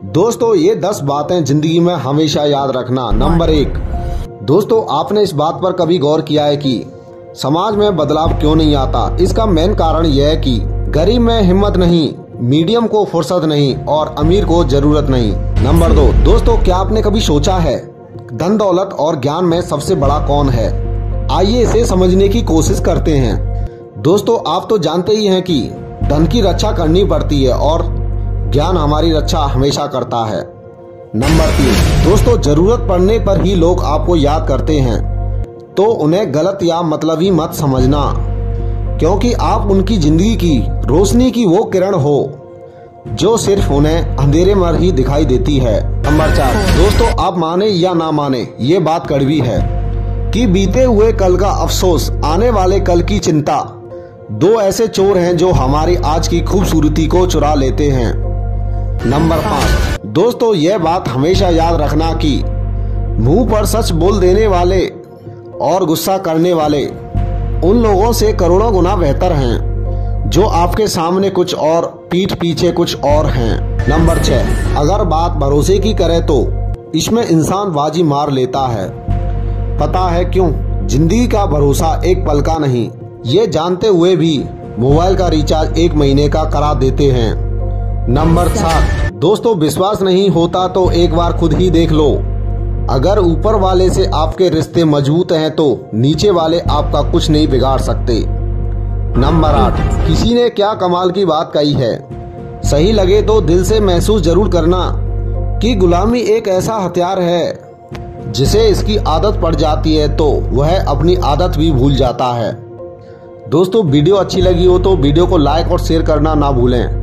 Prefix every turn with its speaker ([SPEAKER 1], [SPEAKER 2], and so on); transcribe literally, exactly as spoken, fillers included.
[SPEAKER 1] दोस्तों ये दस बातें जिंदगी में हमेशा याद रखना। नंबर एक, दोस्तों आपने इस बात पर कभी गौर किया है कि समाज में बदलाव क्यों नहीं आता? इसका मेन कारण यह है कि गरीब में हिम्मत नहीं, मीडियम को फुर्सत नहीं और अमीर को जरूरत नहीं। नंबर दो, दोस्तों क्या आपने कभी सोचा है धन दौलत और ज्ञान में सबसे बड़ा कौन है? आइए इसे समझने की कोशिश करते हैं। दोस्तों आप तो जानते ही हैं कि धन की रक्षा करनी पड़ती है और ज्ञान हमारी रक्षा हमेशा करता है। नंबर तीन, दोस्तों जरूरत पड़ने पर ही लोग आपको याद करते हैं, तो उन्हें गलत या मतलबी मत समझना, क्योंकि आप उनकी जिंदगी की रोशनी की वो किरण हो जो सिर्फ उन्हें अंधेरे में ही दिखाई देती है। नंबर चार, दोस्तों आप माने या ना माने ये बात कड़वी है कि बीते हुए कल का अफसोस, आने वाले कल की चिंता, दो ऐसे चोर हैं जो हमारी आज की खूबसूरती को चुरा लेते हैं। नंबर पाँच, दोस्तों यह बात हमेशा याद रखना कि मुंह पर सच बोल देने वाले और गुस्सा करने वाले उन लोगों से करोड़ों गुना बेहतर हैं जो आपके सामने कुछ और पीठ पीछे कुछ और हैं। नंबर छह, अगर बात भरोसे की करे तो इसमें इंसान बाजी मार लेता है। पता है क्यों? जिंदगी का भरोसा एक पल का नहीं, ये जानते हुए भी मोबाइल का रिचार्ज एक महीने का करा देते हैं। नंबर सात, दोस्तों विश्वास नहीं होता तो एक बार खुद ही देख लो। अगर ऊपर वाले से आपके रिश्ते मजबूत हैं तो नीचे वाले आपका कुछ नहीं बिगाड़ सकते। नंबर आठ, किसी ने क्या कमाल की बात कही है, सही लगे तो दिल से महसूस जरूर करना कि गुलामी एक ऐसा हथियार है जिसे इसकी आदत पड़ जाती है तो वह अपनी आदत भी भूल जाता है। दोस्तों वीडियो अच्छी लगी हो तो वीडियो को लाइक और शेयर करना ना भूलें।